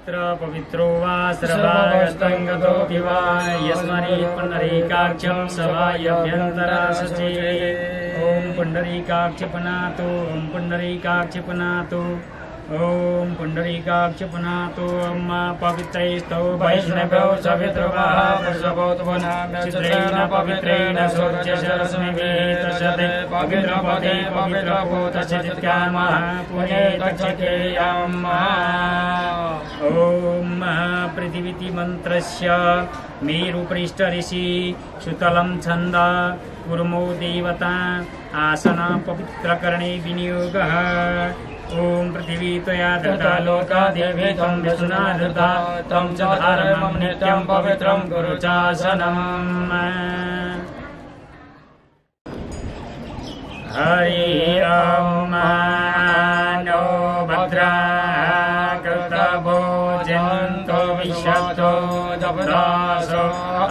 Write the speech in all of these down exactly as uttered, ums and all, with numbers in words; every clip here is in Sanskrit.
पवित्र पवित्रो वा सर्वागतोऽपि वा यस्मरेत् पुण्डरीकाक्षं स वा यभ्यन्तराशचे। ॐ पुण्डरीकाक्ष पुनातो ॐ पुण्डरीकाक्ष पुनातो ॐ पुण्डरीकाक्ष पुनातो अम्मा पवित्रैस्तो वैष्णवो सवितृवाः चित्रेण पवित्रेण सूर्यशरस्मिभिर्तशते पवित्रपदे पवित्रभूतश्चित्कामः पुणे तच्छकेयम्। ॐ पृथिवीति मन्त्रस्य मेरुपृष्ठऋषि सुतलं छन्द कुर्मो देवता आसन पवित्रकरणे विनियोगः। ॐ पृथिवी त्वया धृता लोका देवी त्वं विष्णुना धृता तं च धारणं नित्यं पवित्रं कुरु चासनम्। हरि ॐ नो भद्राः कृतभोजन्तो विशतो दपदासो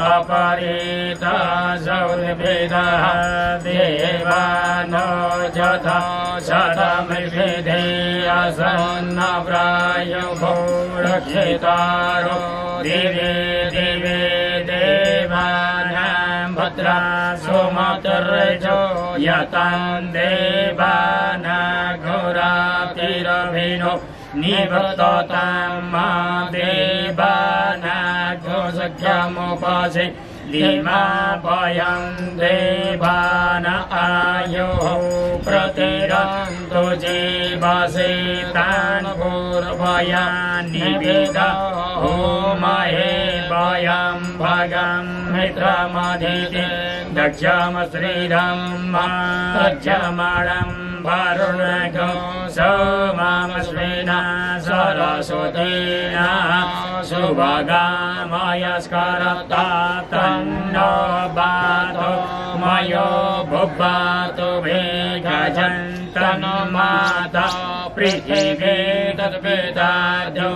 अपरितासो निर्भेदः देवानो यथा शतमर्भिधे असन्नप्रायुभो रक्षितारो दिवे दिवे देवानां भद्रा सोमतर्जो यतां देवाना घोरातिरभिनो निवर्ततां मा देवाना घोषख्यमुपासे दिमा भयं देवान आयुः प्रतिरन्तु जीवसे तान् भूर्भयान् निवेदा होमहे भयं भगं मित्रमधिते दक्षमश्रीरं दक्षमाणं वरुणघो सोममश्विना सरस्वतीना शुभगामयस्करता तन्नो बातो मयो भुब्बातो वेगजन्तनु माता पृथिवी तद्वेदाद्यो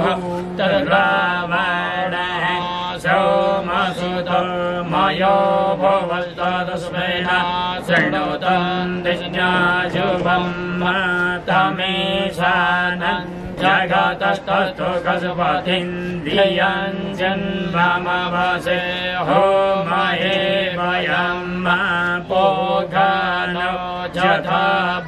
तद्रावणः सोमसुतो मयो भुवस्तदस्मेना शृणोतं दिज्ञाशुभं मातमेशानन् जगतस्तस्थो कसपतिन्द्रियं जन्ममवसे होमहे वयं पोघानो यथा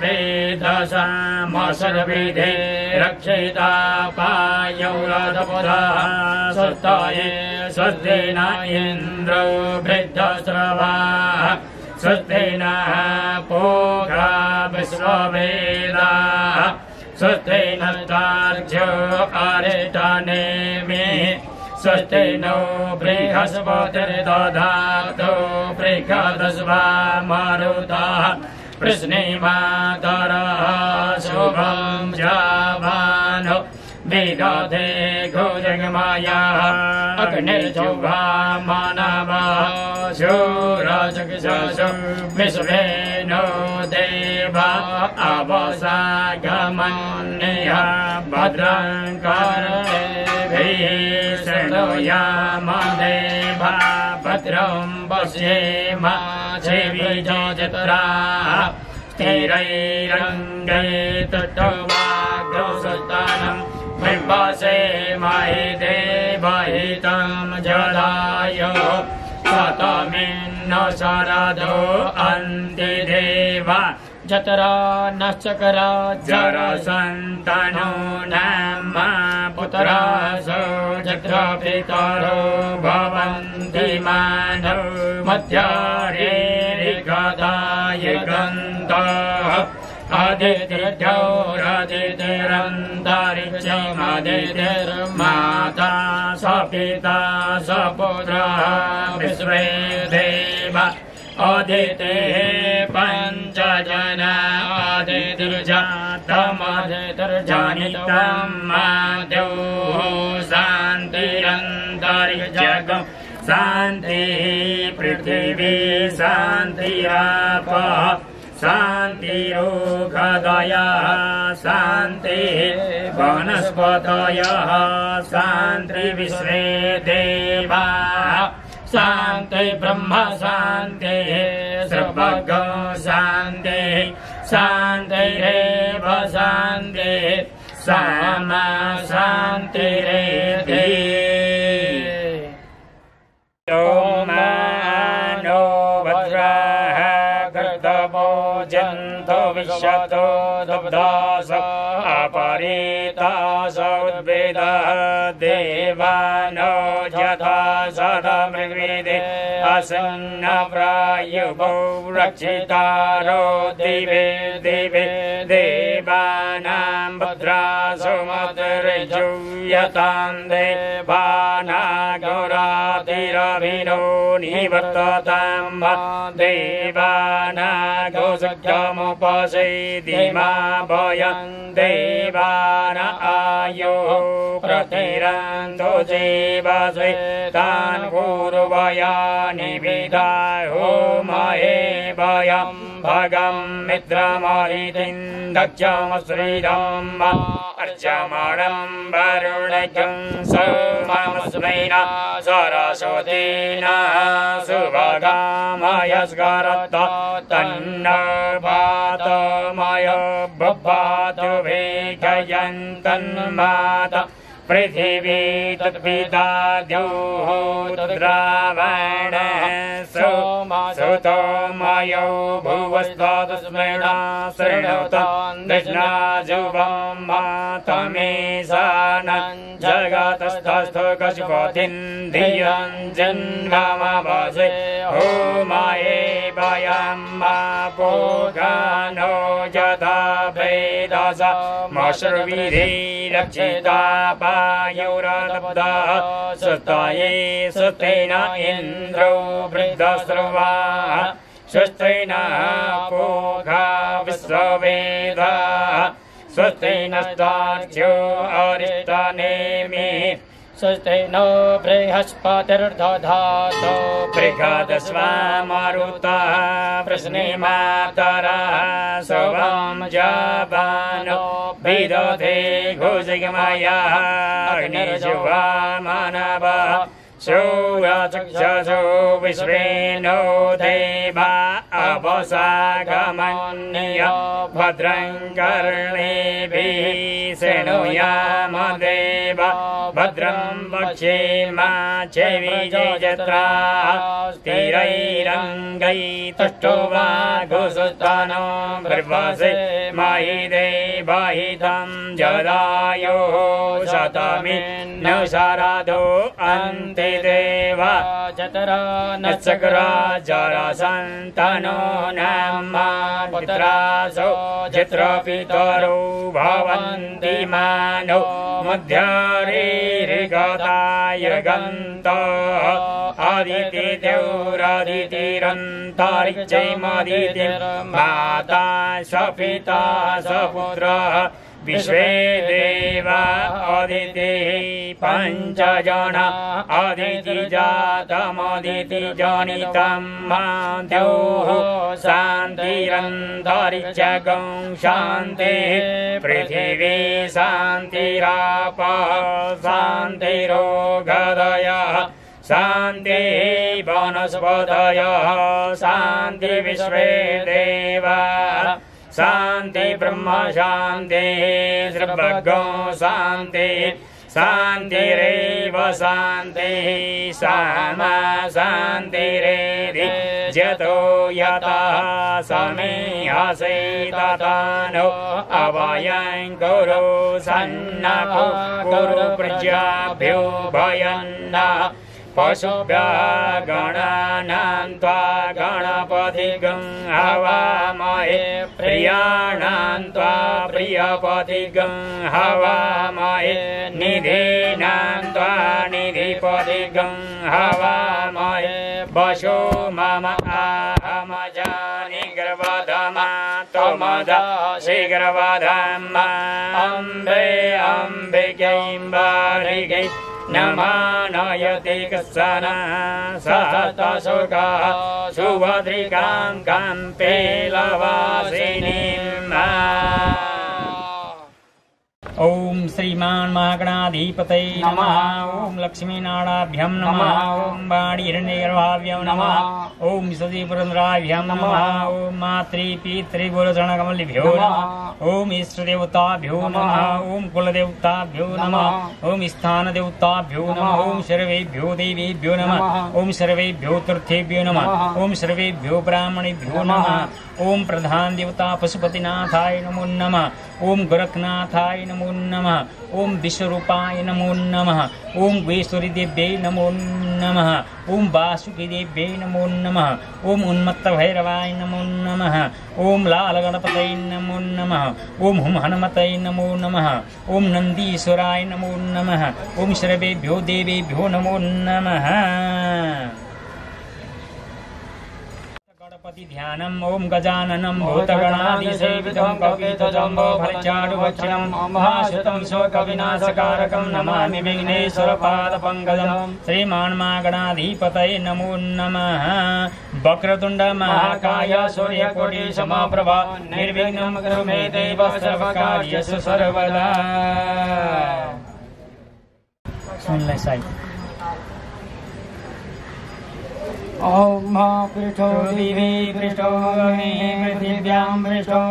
वेदसामसर्विधे रक्षिता पायौरधपुरः स्वस्तये स्वस्तेन इन्द्रो वृद्धस्रवाः स्वस्तेन पूगा विश्ववेदाः स्वस्तेन तार्क्ष्यो अरिष्टनेमि स्वस्तेनो बृहस्पतिर्दधातु बृहदस्वा मरुतः कृष्णेमातरः शुभं जावानो विदधे घोजगमायाः अग्निर्जोभा मानवः शूरचक्षुषु विश्वेनो देवा अवसागमन्यः भद्रं कर्णेभिः शृणुयाम देवा भद्रं पश्येम सेविजोजत्राः स्थिरैरङ्गैतटवाग्रसुतानम् विपासे महि देवहितं जलायो ततमिन्नो शरदो अन्तिदेवा जतरा नश्चकरा जरसन्तनो नाम पुत्रासो जत्रपितरो भवन्ति मानौ मध्यारेरिगदाय गन्तः अदितिर्द्यौरदितिरन्तरिक्षमदितिर्माता स पिता स पुत्रः विश्वे देवा अदितेः पञ्चजना अदितिर्जातमदितिर्जनितं माद्योः शान्तिरन्तरिक्षगं शान्तिः पृथिवी शान्तिरापः शान्तिरोगदयः शान्तिः वनस्पतयः शान्तिर्विश्वे देवाः शान्ति ब्रह्म शान्तिः सर्वगो शान्तिः शान्तिरेव शान्तिः सामा शान्तिरेधि नो भद्राः कृतवो जन्तो विश्वतो दब्धास अपरीतास उद्वेदः देवानो यथा सदमृगेदे असन्न प्रायुभो रक्षितारो दिवे दिवे देवानां भद्रासो मतिर्जूयतां देवाना गौरातिरभिनो निवर्ततां देवानागो सख्यमुपसेदिमा भयं देवान आयो प्रतिरन्तो जीवसे तान् पूर्वयानि विधाय होमये भयं भगं मित्रमहितिं दक्षमश्रीरम् अर्चमणं वरुणजं सोममस्मै सरस्वतीन सुभगामयस्करत तन्नो भातमय बभातु वेगयन्तन्मात पृथिवी तत्पिता द्योः तद्रावण सोमसुतोमयो भुवस्तादस्मृणा शृणुतां दृष्णाजुवं मातमेशानं जगतस्थस्थो कशुपतिं धियं जन्ममवसे होमये भयं मापोगानो यथा भेदस मश्रुविधि रक्षिता पायुरदब्धा सुताये सुतेन इन्द्रो वृद्धस्रुवा स्वस्तेन पोघा विश्ववेदा स्वस्तेन स्तार्च्यो अरिष्टनेमि स्वस्तेन बृहस्पतिर्दधातु बृहदस्वा मरुतः प्रश्ने मातरः सोमं जावानो विदधे घोषगमयः अग्निर्जुवा मानवः शौरचक्षसो विश्वेनो देवा अपसागमन्य भद्रं कर्णेभिः शृणुयाम देवा भद्रं वक्षेमा चेविजयत्रा स्थिरैरङ्गैस्तुष्टुवा घोषस्थानो भर्वसे महि देवहितं जदायो शतमिन्न शरदो अन्ते देवा चतरा नचक्रा जरासन्तनो नाम पुत्रासो चित्रपितरो भवन्ति मानो मध्यरेर्गताय गन्तः आदितिर्दितिरन्तरिक्षैमदितिर्माता सपिता सपुत्रः विश्वे देवा अदितिः पञ्चजना अदितिजातमदितिजनितं द्योः शान्तिरन्तरिक्षगं शान्तिः पृथिवी शान्तिरापः शान्तिरोगदयः शान्तिः वनस्पतयः शान्तिर्विश्वे देवा शान्ति ब्रह्म शान्तिः सर्वज्ञो शान्तिः शान्तिरेव शान्तिः सामा शान्तिरेधि जतो यतः समीहसे तथा नो अवयं कुरु सन्नको कुरु प्रजाभ्यो भयन्नः पशुभ्यः गणानां त्वा गणपतिगं हवामहे प्रियाणां त्वा प्रियपतिगं हवामहे निधीनां त्वा निधिपतिगं हवामहे वशो मम आहमजानि गर्वधमा त्वमदा शीघ्रवधम् अम्बे अम्बिकैं वारिकै नमानयति कश्चन सहतशोकः सुभद्रिकां कम्पेलवासिनीम् ओम श्रीमान महागणाधिपतये नमः। ओम लक्ष्मीनाराभ्यं नमः। ओम वाणीहिरण्यगर्भाभ्यं नमः। ओम सतीपुरन्द्राभ्यं नमः। ओम मातृ पितृ गुरुचरणकमलेभ्यो नमः। ओम इष्टदेवताभ्यो नमः। ओम कुलदेवताभ्यो नमः। ओम स्थानदेवताभ्यो नमः। ओम सर्वेभ्यो देवेभ्यो नमः। ओम सर्वेभ्यो तीर्थेभ्यो नमः। ओम सर्वेभ्यो ब्राह्मणेभ्यो नमः। ओम प्रधान देवता पशुपतिनाथाय नमो नमः। ओम गोरखनाथाय नमो नमः। ओम विश्वरूपाय नमो नमः। ओम गुहेश्वरी देव्यै नमो नमः। ओम वासुकी देव्यै नमो नमः। ओम उन्मत्त भैरवाय नमो नमः। ओम लाल गणपतये नमो नमः। ओम हुम हनुमतये नमो नमः। ओम नंदीश्वराय नमो नमः। ओम सर्वेभ्यो देवेभ्यो नमो नमः। गणपति ध्यानम्। ओम गजाननम् भूतगणाधिसेवितं कपितजम्बो फलचारुभक्षणं महाश्रुतं शोकविनाशकारकं नमामि विघ्नेश्वरपादपङ्कजं। श्रीमान्मागणाधिपतये नमो नमः। वक्रतुण्ड महाकाय सूर्यकोटि समप्रभा निर्विघ्नं कुरु मे देव सर्वकार्येषु सर्वदा। सुन ले साई। ओम पृष्ठो दिवि पृष्ठो मे पृथिव्यां पृष्ठो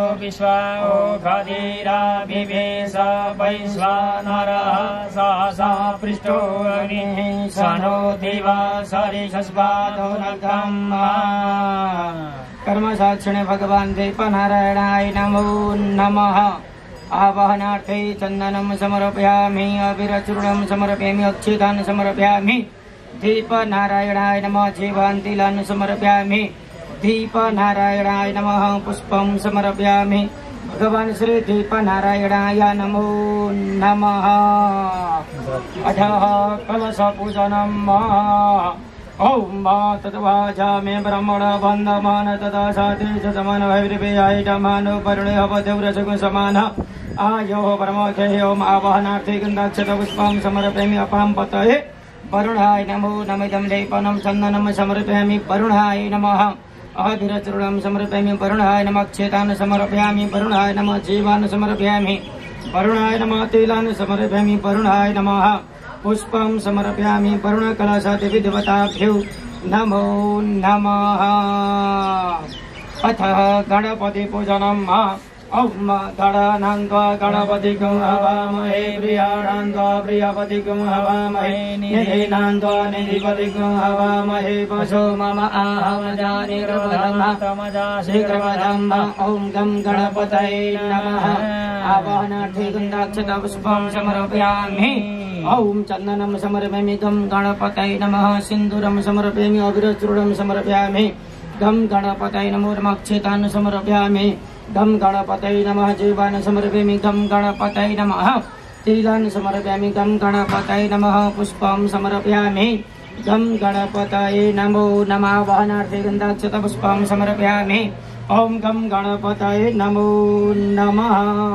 विश्वाओघाधिराभिवेश वैश्वानरः सहसा पृष्ठो अग्निः सनो दिवा सरिषस्वादोरगम्। कर्मसाक्षिणे भगवान् दीपनारायणाय नमो नमः। आवाहनार्थे चन्दनं समर्पयामि अबीरचूर्णं समर्पयामि अक्षतान् समर्पयामि। दीप नारायणाय नमः जीवान्तिलान् समर्पयामि। दीप नारायणाय नमः पुष्पं समर्पयामि। भगवान् श्री दीप नारायणाय नमो नमः। अधः कलशपूजनम्। ओम तद्वाचामि ब्रह्मण बन्धमान तदा साते च समान भैरवेयाय नमानो वरुणे अवदेवरसगुण समान आयो परमोक्षयो आवाहनार्थे गन्धाक्षत पुष्पं समर्पयामि अपां पतये वरुणाय नमो नमिदं दीपनं चन्दनं समर्पयामि वरुणाय नमः। अभिरचूर्णं समर्पयामि वरुणाय नमः। अक्षतान् समर्पयामि वरुणाय नमः। जीवान् समर्पयामि वरुणाय नमः। तिलान् समर्पयामि वरुणाय नमः। पुष्पं समर्पयामि वरुणकलशादिविदेवताभ्यो नमो नमः। अथ गणपति पूजनम्। ओम गणानान्त्वा गणपतिं हवामहे प्रियाणान्त्वा प्रियपतिं हवामहे निधीनान्त्वा निधिपतिं हवामहे पशो मम आहमजानिर्वधमः शीघ्रवधम्। ओम गं गणपतये नमः। आवाहनार्थे गन्धाक्षत पुष्पं समर्पयामि। ओम चन्दनं समर्पयामि गं गणपतये नमः। सिन्दूरं समर्पयामि अबीरचूर्णं समर्पयामि गं गणपतये नमो नमः। अक्षतान् समर्पयामि गं गणपतये नमः। जीवान् समर्पयामि गं गणपतये नमः। तिलान् समर्पयामि गं गणपतये नमः। पुष्पं समर्पयामि गं गणपतये नमो नमः। आवाहनार्थे गन्धाक्षत पुष्पं समर्पयामि। ओम गं गणपतये नमो नमः।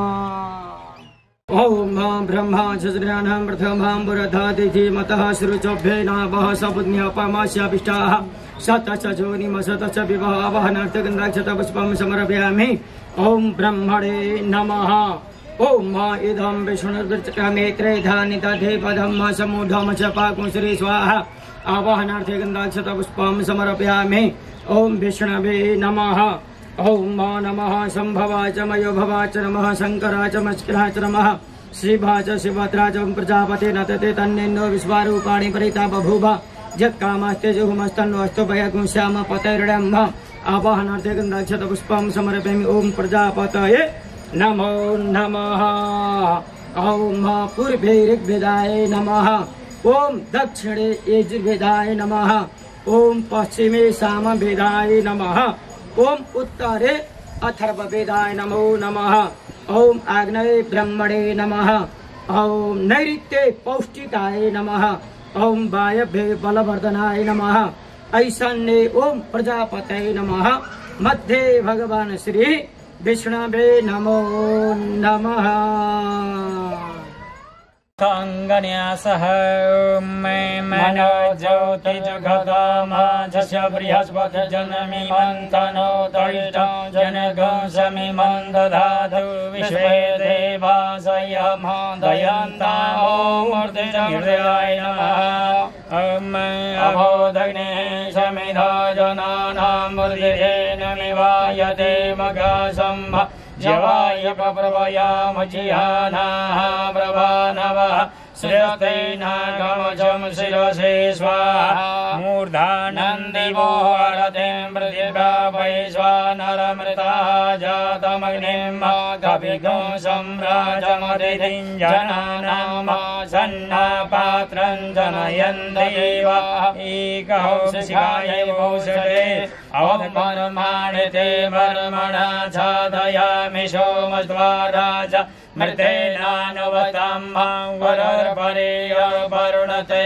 ओम ब्रह्मा शस्त्राणां प्रथमां पुरधातिथि मतः श्रुचोभ्ये नावः सपुण्यपमास्याभिष्टाः शतच जोनिम शतच विवाह आवाहनार्थे गन्धाक्षत पुष्पं समर्पयामि। ओम ब्रह्मणे नमः। ओम इदं विष्णुर्दृष्टमेत्रे धानि दधे पदं समूढं च पाकुं श्री स्वाहा आवाहनार्थे गन्धाक्षत पुष्पं समर्पयामि। ओम विष्णवे नमः। ओम नमः शम्भवाय च मयोभवाय च नमः शङ्कराय च मस्कराय च नमः शिवाय च शिवभद्राय च प्रजापते नतते तन्नेनो विश्वारूपाणि परिता बभूव यत्कामस्ते जुहुमस्तन्नो अस्तु भयगुं श्याम पतैर्डम्भ आवाहनार्थे गन्धाक्षत पुष्पं समर्पयामि। ओम प्रजापतये नमो नमः। ओम पूर्वे ऋग्वेदाय नमः। ओम दक्षिणे यजुर्वेदाय नमः। ओम पश्चिमे सामवेदाय नमः। ओम उत्तरे अथर्ववेदाय नमो नमः। ओम आग्नेये ब्रह्मणे नमः। ओम नैऋत्ये पौष्टिकाय नमः। ओम वायव्ये बलवर्धनाय नमः। ईशान्ये ओम प्रजापतये नमः। मध्ये भगवान श्री विष्णवे नमो नमः। हस्ताङ्गन्यासः मनो ज्योतिजगतामाजस्य बृहस्पतिर्जनमिमन्तनो तैष्ठं जनकं समिमं दधातु विश्वे देवासयं दयन्तां मूर्तिर्हृदयाय नमः। अभोदग्ने समिधा जनानां मूर्तिरेण मिवायते मघसंभ जवाय प्रभयामचिहानाः प्रभानवः श्रेयस्तेनागमजं शिरसे स्वाहा मूर्धानन्दिवो हरतिं पृथिव्या वैश्वानरमृता जातमग्निं कविगुं सम्राजमतिथिं जनानां सन्नापात्रं जनयन्देव एकौ शिखाय भूषणे अवमर्माणि ते वर्मणा छादयामि सोमद्वाराज मृतेनानुवतं वरर्परेयर्वरुणते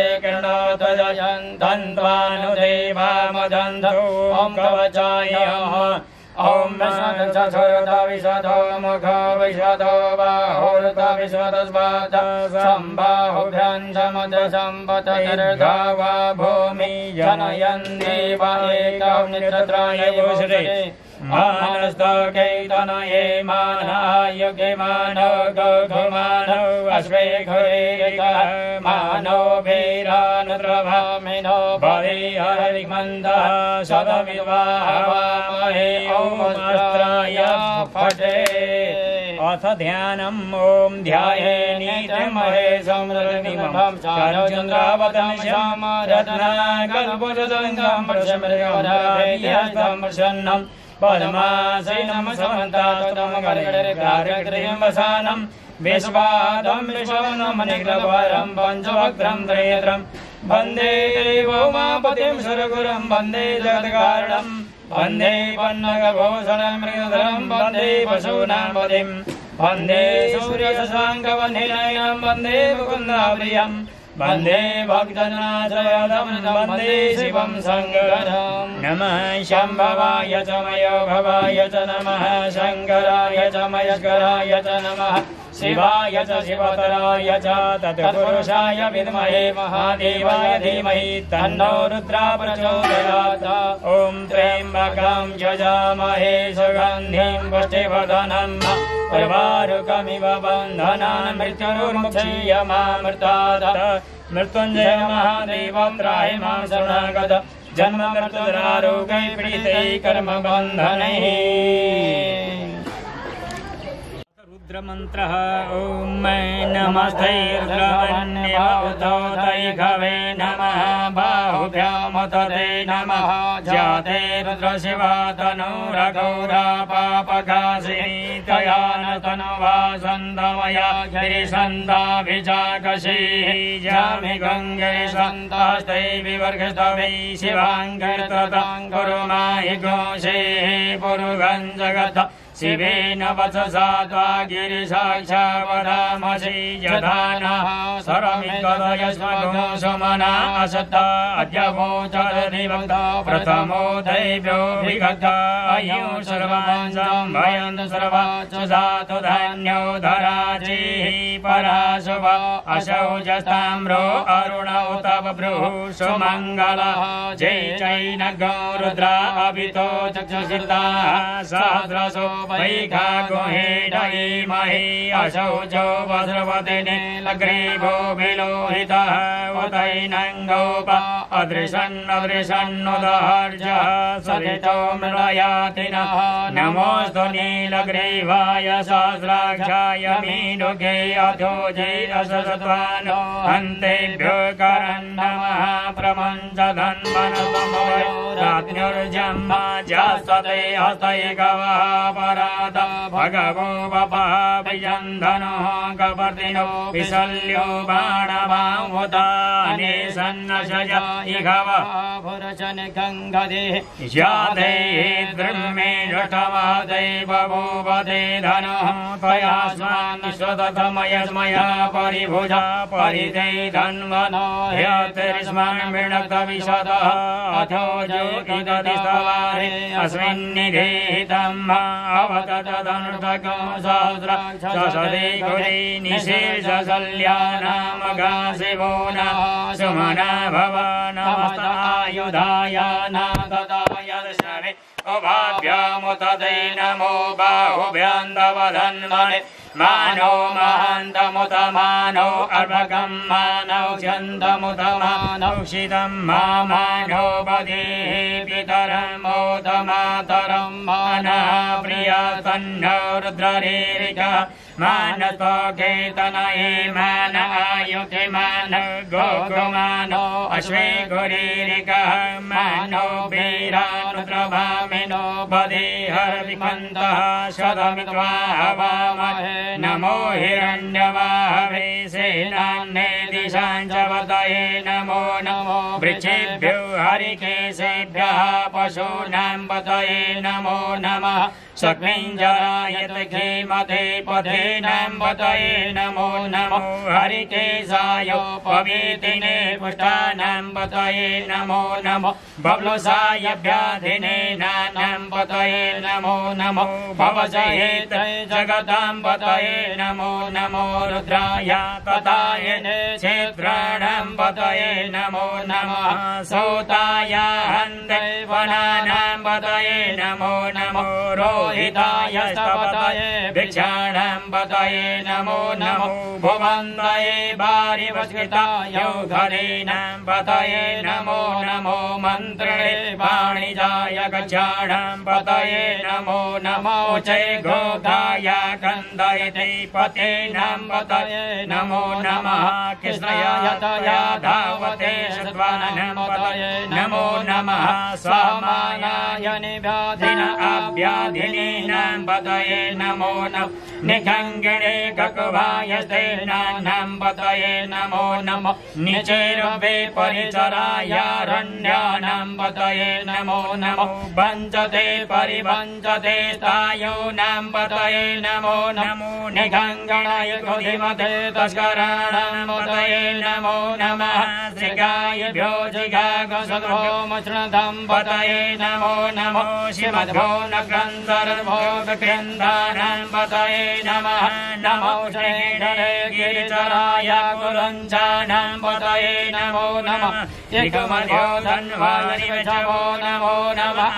कृणोतजयन्तन्त्वानुदेवामदन्धो ॐ कवचाय ॐ विशदो मुखो विशदो बाहुर्विशदस्वाद सम्बाहुभ्यां समुद्रसम्पतर्धा वा भूमि जनयन्देव एकं निरत्राय भूषणे मानस्तकैतनये मानायुगे मानो गौघुमानो अश्वे घुरेकः मानो वीरानुद्रभामिनो भवे हरिमन्दः सदविवाहवामहे ॐ अस्त्राय फटे अथ ध्यानम् ॐ ध्यायेनीतमहे संरनिमभं चारुचन्द्रावतं श्यामरत्नाकल्पजङ्गं प्रशमृगं प्रसन्नं पद्मासनं समन्तात्तं गणगणगारगृहं वसानं विश्वादं विश्वनं निग्रहवरं पञ्चवक्त्रं त्रयत्रं वन्दे उमापतिं सुरगुरुं वन्दे जगत्कारणं वन्दे पन्नगभूषणं मृगधरं वन्दे पशूनां पतिं वन्दे सूर्यशशाङ्कवनिलयं वन्दे मुकुन्दाप्रियं वन्दे भक्तजनाश्रयदं वन्दे शिवं शङ्करं नमः शम्भवाय च मयोभवाय च नमः शङ्कराय च मयस्कराय च नमः शिवाय च शिवतराय च तत्पुरुषाय विद्महे महादेवाय धीमहि तन्नो रुद्रः प्रचोदयात् ॐ त्र्यम्बकं यजामहे सुगन्धिं पुष्टिवर्धनम् उर्वारुकमिव बन्धनान् मृत्युर्मुक्षीयमामृतात् मृत्युञ्जय महादेव त्राहि मां शरणागत जन्म मृत्युरारोगै पीडितै कर्म बन्धनैः। रुद्रमन्त्रः ॐ नमस्ते रुद्रवन्यवतोदैघवे नमः बाहुभ्यामुत ते नमः जाते रुद्रशिवातनुरघोरा पापकाशिनी तया न तनुवा सन्दमया गिरिसन्दाभिजाकशीः जामि गङ्गे सन्तास्ते विवर्गस्तवै शिवाङ्गर्ततां कुरु माहि घोषेः पुरुगं जगत् शिवेन वचसा त्वा गिरिसाक्षावदामसि यधानः सरमिकदयस्मगो सुमना असत्ता अद्य वोचरधिवक्ता प्रथमो दैव्योऽभिगता अयं सर्वान् संभयन्तु सर्वा च सातु धन्यो धराजीः पराशुभ असौजस्ताम्रो अरुण उत बभ्रुः सुमङ्गलः जय चैनगो रुद्रा अभितो चक्षुषिताः सहस्रशो वैघा गुहेडयि महि असौजो वज्रवदिने लग्रीभो विलोहितः उदैनङ्गोप अदृशन्नदृशन्नुदहर्जः सरितो मृळयातिनः नमोऽस्तु नीलग्रीवाय सहस्राक्षाय मीनुगे अधोजे अससत्वानो हन्तेभ्यो करन् नमः प्रमञ्च धन्वनतमयो राज्ञुर्जन्मा जास्तते हस्तैकवः परात भगवो वपाभियन्धनः कपर्दिनो विशल्यो बाणवामुदाने सन्नशय इघवः पुरचन गङ्गदे यादे ब्रह्मे जटवादे बभूवदे धनः त्वया स्वान् स्वततमयस्मया परिभुजा परिते धन्वनो ह्यतिर्स्मन् विणक्तविशदः अथो जो इदति स्तवारे अस्मिन्निधीतम् अवततदनृतको सहस्रक्षसदे गुरे निशेषशल्यानामगाशिवो न सुमना भव नमस्तायुधाय नागदायदर्शने उभाभ्यामुतते नमो बाहुभ्यान्दवधन्वने मानो महान्तमुत मानो अर्भकं मानौ छन्दमुत मानौ शितं मा मानो बधेः पितरमोत मातरं मानः प्रिया तन्नो रुद्ररेरिकः मानस्पकेतनये मान आयुते मान गोगुमानो अश्वे गुरेरिकः मानो वीरानुद्रभामिनो बधेः विमन्तः शतमित्वा हवामहे नमो हिरण्यवाहवे सेनान्ये दिशाञ्चवतये नमो नमो वृक्षेभ्यो हरिकेशेभ्यः पशूनां पतये नमो नमः सक्मिञ्जराय धीमते पथेनां पतये नमो नमो हरिकेशाय पवीतिने पुष्टानां पतये नमो नमो बब्लुसाय व्याधिने नानां पतये नमो नमो भवजयेते जगतां पतये नमो नमो रुद्राय तथायने क्षेत्राणां पतये नमो नमः सौताय हन्ते वनानां पतये नमो नमो रोहिताय स्तपतये भिक्षाणां पतये नमो नमो भुवन्तये वारिवस्कृताय घरेणां पतये नमो नमो मन्त्रे वाणिजाय गच्छाणां पतये नमो नमो चे गोधाय कन्दयते पतेनां पतये नमो नमः कृष्णाय तया धावते सत्त्वानां पतये नमो नमः स्वामानाय निव्याधिन अव्याधिनीनां पतये नमो नमः निखङ्गिणे ककुभाय स्तेनानां पतये नमो नमः निचेरवे परिचरायारण्यानां पतये नमो नमः वञ्चते परिवञ्चते स्थायूनां पतये नमो नमो निखङ्गणाय धीमते तस्कराणां पतये नमो नमः श्रीगायभ्यो जिगागसद्भोमशृणदं पतये नमो नमो श्रीमद्भो नक्रन्दर्भो विक्रन्दानां पतये नमः नमो श्रीधरे गिरिचराय कुलञ्चानां पतये नमो नमः एकमध्यो धन्वानि विचवो नमो नमः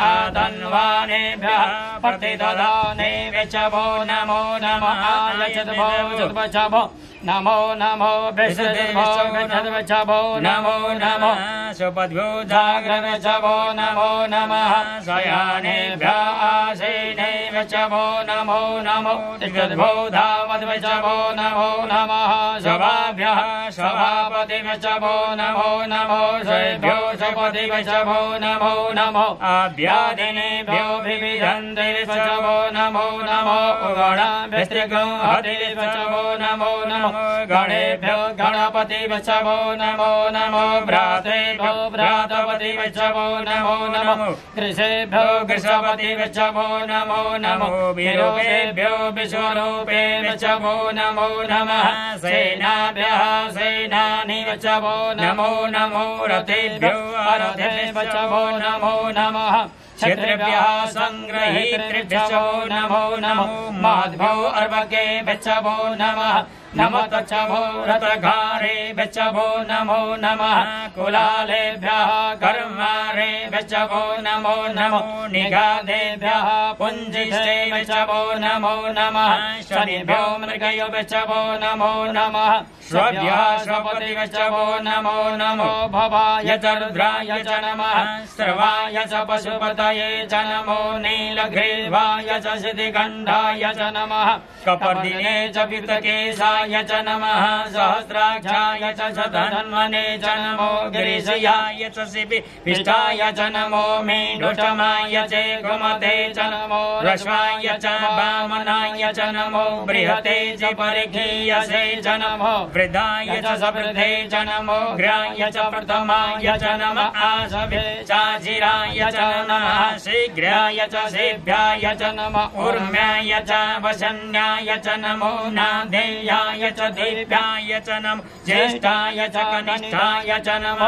धन्वानेभ्यः प्रतिददाने विचवो नमो नमः आयचद्भो चुद्वचभो नमो नमो विश्वजद्भो विचद्वचभो नमो नमो सुपद्भ्यो जाग्रविचभो नमो नमः शयानेभ्यः आसीने विचभो नमो नमो तिष्ठद्भो धावद्विचभो नमो नमः सभाभ्यः सभापति विचभो नमो नमो श्रेभ्यो सपति विचभो नमो नमो आभ्यादिनेभ्यो विविधन्ते विचभो नमो नमो गणाभ्यस्त्रिगो हरिविचभो नमो नमो गणेभ्यो गणपति विचभो नमो नमो भ्रातृभ्यो भ्रातपति विचभो नमो नमो कृशेभ्यो कृशपति विचभो नमो नमो विरूपेभ्यो विश्वरूपे विचभो नमो नमः सेनाभ्यः सेनानि विचभो नमो नमो रथेभ्यो अरथे विचभो नमो नमः क्षत्रिभ्यः सङ्ग्रहीतृभ्यो नमो नमो माध्वो अर्वके विचभो नमः नमो तच्छभो रथघारे विचभो नमो नमः कुलालेभ्यः कर्मारे विचभो नमो नमो निगादेभ्यः पुञ्जिष्टे विचभो नमो नमः शनिभ्यो मृगयो विचभो नमो नमः श्वभ्यः श्वपति विचभो नमो नमो भवाय च रुद्राय च नमः स्रवाय च पशुपतये च नमो नीलग्रीवाय च शितिकण्ठाय च नमः कपर्दिने च विप्तकेशाय च नमः सहस्राक्षाय च शतधन्वने च नमो गिरिशयाय च शिपिष्टाय च नमो मेढुषमाय च गुमते च नमो रश्वाय च वामनाय च नमो बृहते च परिखीयसे च नमो वृद्धाय च सवृद्धे च नमो ग्राय च प्रथमाय च नमः आशभे चाचिराय च नमः शीघ्राय च सेभ्याय च नमः ऊर्म्याय च वशन्याय च नमो नाधेयाय च देव्याय च नमो ज्येष्ठाय च कनिष्ठाय च नमो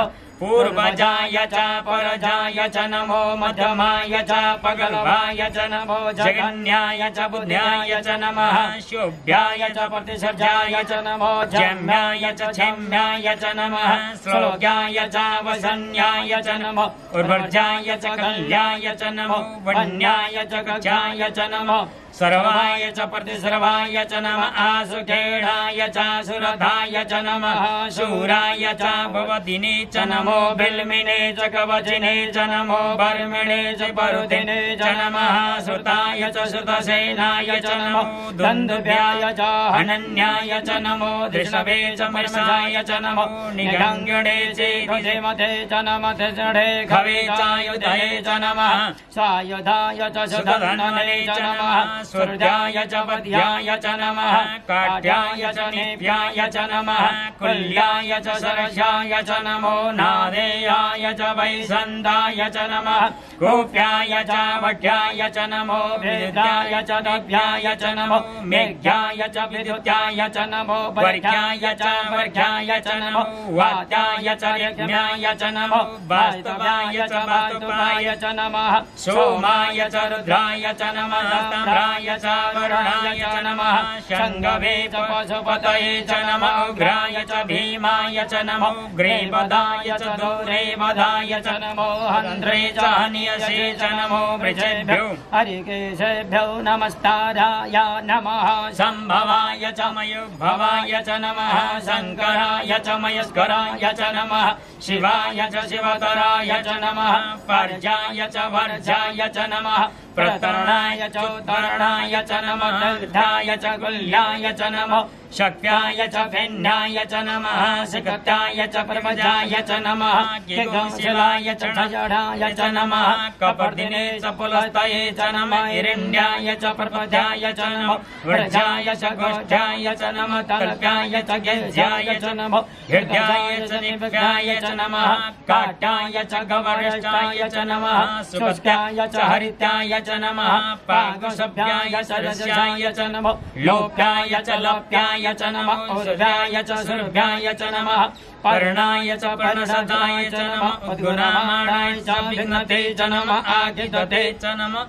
पूर्वजाय च परजाय च नमो मध्यमाय च पगल्भाय च नमो जगन्याय च बुद्ध्याय च नमः शुभ्याय च प्रतिसर्जाय च नमो जम्याय च क्षेम्याय च नमः श्लोक्याय च वसन्याय च नमो उर्वर्जाय च कल्याय च नमो वन्याय च गच्छाय च नमो सर्वाय च प्रतिसर्वाय च नमः आसुखेणाय च सुरथाय च नमः शूराय च भवदिने च नमो बिल्मिने च कवचिने च नमो बर्मिणे च परुदिने च नमः श्रुताय च श्रुतसेनाय च नमो दन्दुभ्याय च अनन्याय च नमो दृषभे च मर्षाय च नमो निगङ्गणे चेमते च नमते जडे खवे चायुधये च नमः सायुधाय च सुधन्वने च नमः सूर्याय च वध्याय च नमः काट्याय च नेभ्याय च नमः कुल्याय च सरस्याय च नमो नादेयाय च वैसन्दाय च नमः गोप्याय च वड्याय च नमो वेदाय च दिव्याय च नमो मेघ्याय च विद्युत्याय च नमो वर्घ्याय च वर्घ्याय च नमो वात्याय च यज्ञाय च नमो वास्तवाय च वास्तुवाय च नमः सोमाय च रुद्राय च नमः ताम्राय च वरुणाय च नमः शङ्गवे च पशुपतये च नमः उग्राय च भीमाय च नमो ग्रीवदाय च गौरेवदाय च नमो हन्त्रे च हनियसे च नमो वृषेभ्यो हरिकेशेभ्यो नमस्ताराय नमः सम्भवाय च मयुग्भवाय च नमः शङ्कराय च मयस्कराय च नमः शिवाय च शिवतराय च नमः पर्जाय च वर्जाय च नमः प्रतरणाय च उत्तरणाय च नमः दग्धाय च गुल्याय च नमः शक्याय च भिन्नाय च नमः सिकताय च प्रभजाय च नमः किगंशिलाय च जडाय च नमः कपर्दिने च पुलस्तये च नमः हिरण्याय च प्रभजाय च नमः व्रजाय च गोष्ठाय च नमः तल्प्याय च गेज्याय च नमः हृदयाय च निभगाय च नमः काटाय च गवर्ष्टाय च नमः सुष्टाय च हरिताय च नमः पागसभ्याय च रजाय च नमः लोप्याय च लोप्याय च नमः उर्व्याय च सुर्व्याय च नमः पर्णाय च पर्णसदाय च नमः उद्गुणामाणाय च विघ्नते च नमः आगिदते च नमः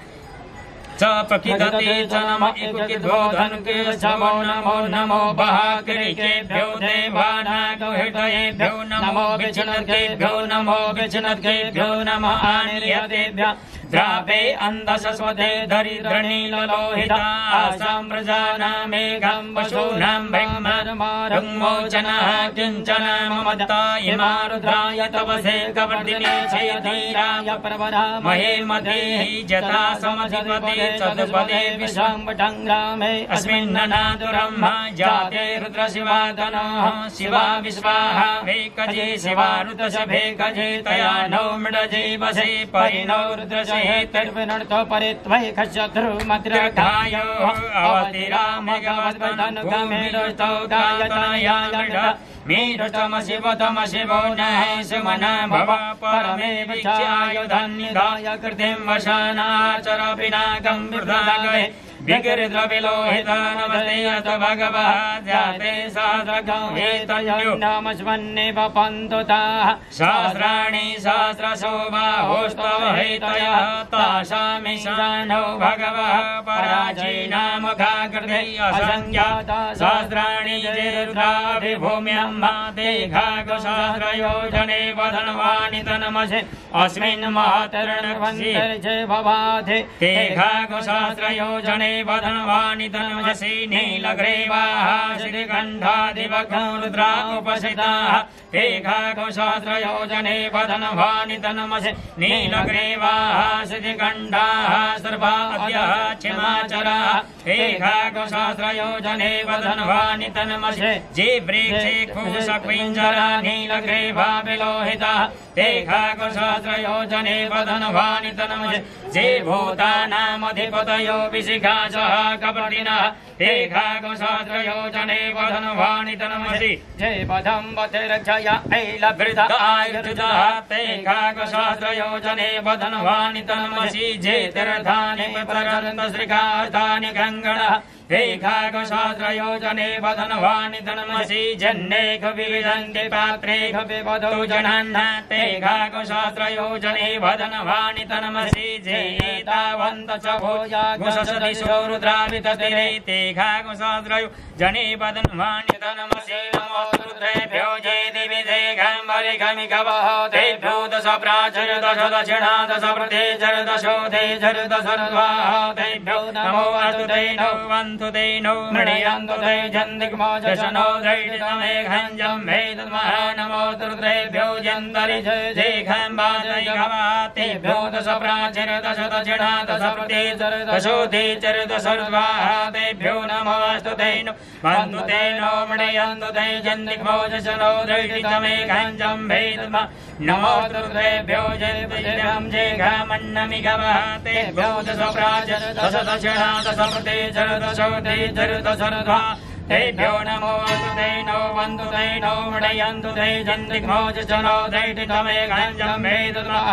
च प्रकिदते च नमः एकुकिद्वो धनुके नमो नमो नमो बहाकिरीकेभ्यो देवानागहृदयेभ्यो नमो विचिनद्गेभ्यो नमो विचिनद्गेभ्यो नमः आनिर्यतेभ्यः द्रापे अन्धसस्वते दरिद्रणीलोहिता आसां प्रजानामेघं वशूनां भैमरमारुङ्मोचनः किञ्चन मम दत्ता इमारुद्राय तपसे कवर्दिने क्षयधीराय प्रवरा महे मदेहि जता समधिपते चतुपदे विश्वाम्बटङ्ग्रामे अस्मिन्ननादुरह्मा जाते रुद्रशिवादनः शिवा विश्वाः वेकजे शिवारुतशभेकजे तया नौ मृडजीवसे परिणौ रुद्रशे तर्विनर्तो परित्वै खशत्रुमद्रघायो अवतिरामगवद्वदनुगमेरुतो गायतायालड मीरुतम शिवतम शिवो नः सुमन भव परमे विचायुधन्निधाय कृतिं वशानाचर पिनाकं वृथागहे विगिरिद्रविलोहितानवदेयत भगवः जाते सहस्रगं हेतयो नामस्मन्निव पन्तुताः सहस्राणि सहस्रशो बाहोस्तव हेतयः तासामिशानौ भगवः पराचीनामुखाकृते असङ्ख्याता सहस्राणि जयरुद्राभिभूम्यं देघागसहस्रयोजने वधन्वानि तनमसे अस्मिन् महतरणवन्तर्जे भवाधे देघागसहस्रयोजने वधन्वानि तनमसि नीलग्रीवाः श्रीकण्ठादिवघं रुद्रा उपसिताः देघागसहस्रयोजने वधन्वानि तनमसि नीलग्रीवाः श्रीकण्ठाः सर्वाद्यः क्षमाचराः देघागसहस्रयोजने वधन्वानि तनमसि जीवृक्षे कुशक्विञ्जरा नीलग्रीवा विलोहिताः देघागसहस्रयोजने वधन्वानि तनमसि जीभूतानामधिपतयो विशिखासः कपर्दिनः देघागसहस्रयोजने वधन्वानि तनमसि जय पदं वतिरक्षय ऐलभृतायुधः देघागसहस्रयोजने वधन्वानि तनमसि जेतिरर्थानि प्ररन्तश्रीकार्थानि गङ्गणः तेघागसहस्रयोजने वदनवानि धनमसि जन्नेघ विविदन्ति पात्रेघ विवदो जनान् तेघागसहस्रयोजने वदनवानि धनमसि जेतावन्त च भोजागुसदिशो रुद्राविततिरे तेघागसहस्रयोजने वदनवानि धनमसि नमोस्तुभ्यो जय दिवि देघाम्बरिघमि गवः तेभ्यो दश प्राचर दश दक्षिणा दश प्रतेजर दशोधेजर दश तेभ्यो नमो अस्तु ते नो वन्तु ते नो मृणीयन्तु ते जन्दिग्मोजशनो दैटितमेघञ्जं वेदमः नमो रुद्रेभ्यो जन्तरिजेघम्बाजयगवा तेभ्यो दश प्राचर दश दक्षिणा दश प्रतेजर दशोधेजर दश तेभ्यो नमो अस्तु ते नो वन्तु ते नो मृणीयन्तु ते जन्दिग्मोजशनो दैटितमेघञ्जं वेदमः नमो रुद्रेभ्यो जयं जेघमन्नमि गवः तेभ्यो दश प्राचर दश दक्षिणा दश प्रतेजर दशोधेजर दश तेभ्यो नमो अस्तु ते नो वन्तु ते नो मृणीयन्तु ते जन्दिग्मोजशनो दैटितमेघञ्जं वेदमः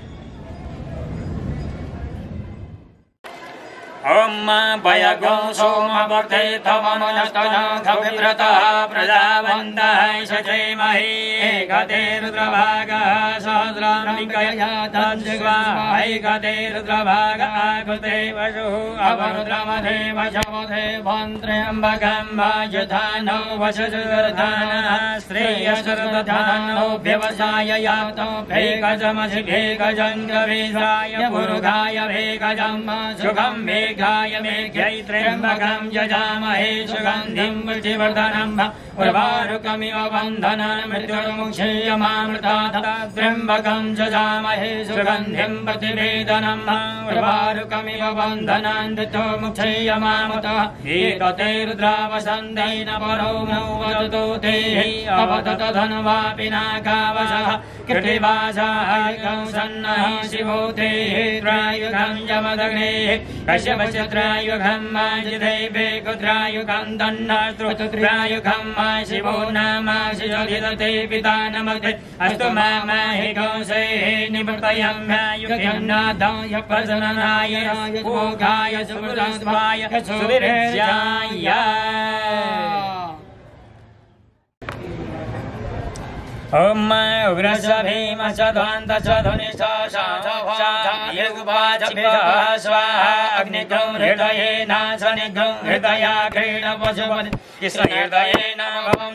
ॐ भयगो सोमवर्ते तमनुष्टनाघविव्रतः प्रजावन्तः सचेमहि एकते रुद्रभागः सहस्राम्बिकया तञ्जिह्वाैकते रुद्रभागः कृते वशुः अवरुद्रमधे वशवधे वन्त्र्यम्बकं वायुधानो वशुर्धानः श्रेयसुरधानो व्यवसाय यातो भेगजमसि भेगजं गवेशाय मुरुगाय भेगजं सुखं मेघाय मेघै त्र्यम्बकं यजामहे सुगन्धिं वृषिवर्धनम् उर्वारुकमिव बन्धनान् मृत्युर्मुक्षीयमामृतात् त्र्यम्बकं यजामहे सुगन्धिं प्रतिवेदनम् उर्वारुकमिव बन्धनान् मृत्युर्मुक्षीयमामृतः एकते रुद्रावसन्देन परो नो वदतो ते अवदत धनवापि नागावशः कृतिवासायकं सन्नः शिवो ते त्रायुगं यमदग्नेः कश्यपश्चत्रायुगं माजिदेवे कुत्रायुगं दन्नास्त्रुत्रायुगं मा शिवो नामाशिजोधिदते पिता नमते अस्तु माहि कौसेः निवृत्तयं ह्यायुगं नादाय प्रसन्नाय भोगाय सुहृदाय सुवीर्याय ॐ उग्रस्य भीम च ध्वान्त च धनिष्ठ स्वाहा अग्निघं हृदयेन शनिघं हृदया क्रीड पशुपति कृष्णहृदयेन भवं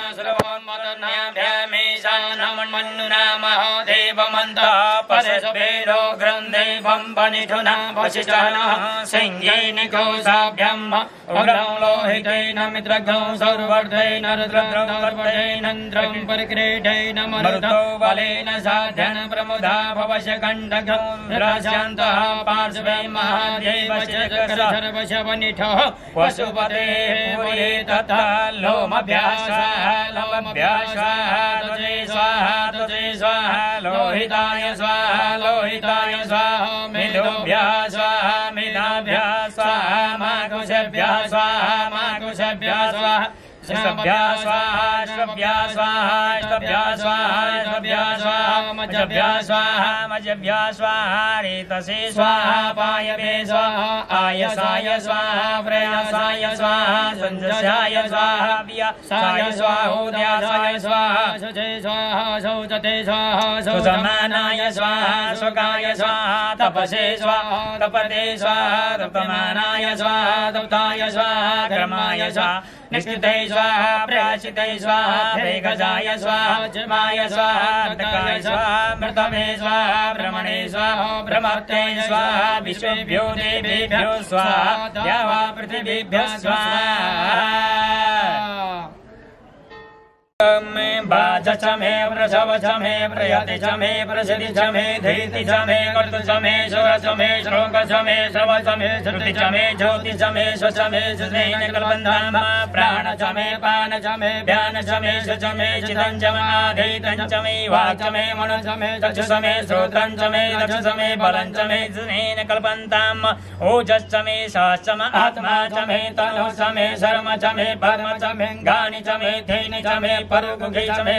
जिघ्नासुरवन्मदन्याभ्यामेशानमन्मन्नुना महोदेवमन्तः पशुभेदो ग्रन्थेवं वनिधुना वसिष्ठनः सिंहेन कोशाभ्यम् उग्रं लोहितेन मित्रघं सौर्वर्धेन रुद्रं परिक्रीडेन मरुतो बलेन साध्यन प्रमुदा भवस्य कण्ठकं राजान्तः पार्श्वे महादेव सर्वशवनिठः वसुपतेः वये तथा लोमभ्यासः लोमभ्यासः तुजे स्वाहा तुजे स्वाहा लोहिताय स्वाहा लोहिताय स्वाहा मेधोभ्यः स्वाहा मेधाभ्यः स्वाहा माकुशभ्यः स्वाहा माकुशभ्यः स्वाहा श्रभ्यः स्वाहा श्रभ्यः स्वाहा श्रभ्यः स्वाहा श्रभ्यः स्वाहा मजभ्यः स्वाहा मजभ्यः स्वाहा रेतसे स्वाहा पायवे स्वाहा आयसाय स्वाहा प्रयासाय स्वाहा संजसाय स्वाहा व्यासाय स्वाहोदयासाय स्वाहा शुचे स्वाहा शौचते स्वाहा शौचमानाय स्वाहा सुखाय स्वाहा तपसे स्वाहा तपते स्वाहा तपमानाय स्वाहा तप्ताय स्वाहा कर्माय स्वाहा निष्ठिते स्वाहा प्राचिते स्वाहा भेगजाय स्वाहा जमाय स्वाहा मृतकाय स्वाहा मृतमे स्वाहा भ्रमणे स्वाहा भ्रमर्ते स्वाहा विश्वेभ्यो देवेभ्यो स्वाहा द्यावा पृथिवीभ्यः स्वाहा मे बाज च मे वृषभ च मे प्रयति च मे प्रसिद्धि च मे धीति च मे कर्तु च मे सुर च मे श्लोक च मे श्रव च मे श्रुति च मे ज्योति च मे स्व च मे सुस्नेन कल्पन्धाम प्राण च मे पान च मे ध्यान च मे स च मे चितं च मे आधीतं च मे वाक् च मे मनो च मे चक्षु च मे श्रोत्रं च मे दक्ष च मे बलं च मे सुस्नेन कल्पन्ताम् ओजश्च मे सहश्च मे आत्मा च मे तनु च मे शर्म च मे परम च मे गानि च मे धेनि च मे परुगुघि च मे